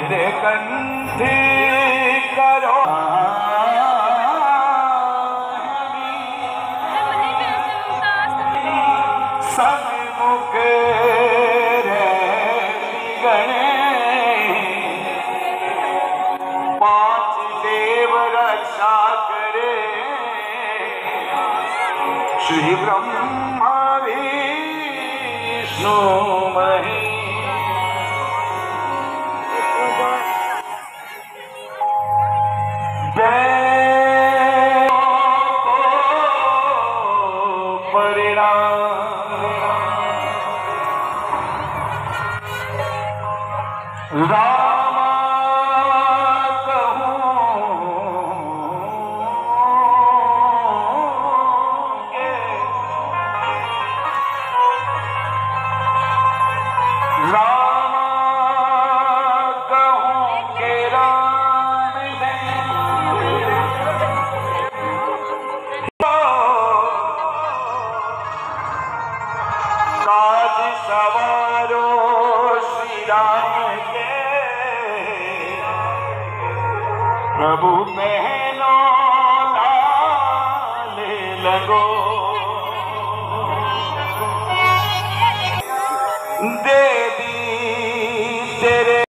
मेरे कंठे करो सन्मुख गणे पांच देव रक्षा करे श्री ब्रह्मा विष्णु महेश रामा कहूँगे रामा कहूँगे राम काज सवारो श्री राम के प्रभु बहनो लाले लगो दे